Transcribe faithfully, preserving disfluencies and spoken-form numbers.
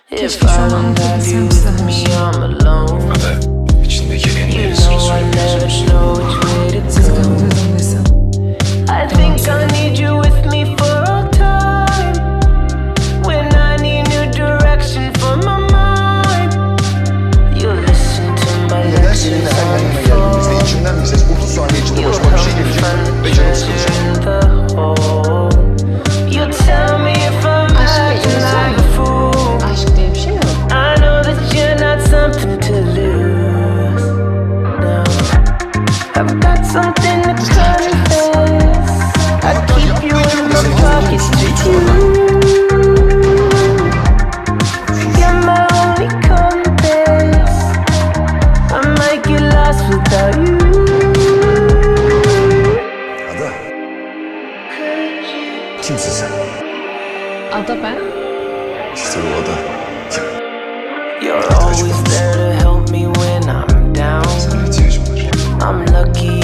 Keşke şu an anlatabilsem size her şeyi. Ada, içindeki en iyi sırrı söylemiyorsun. Siz kaldırdım desem. I think I need you with me for a time when I need new direction for my mind. You listen to my Neden seninle her yan yana geldiğimizde içimden bir ses otuz saniye içinde başıma bir şey gelecek ve canım sıkılacak. You tell me if I'm acting like a fool. Aşk diye bir şey yok. I know that you're not something to lose. No, I've got something to confess. I keep you in my pockets too. You're my only compass. I might get lost without you. Ada. Kimsin sen? Ada ben. İşte bu Ada. Kim? You're always there to help me when I'm down. Sana ihtiyacım var. I'm lucky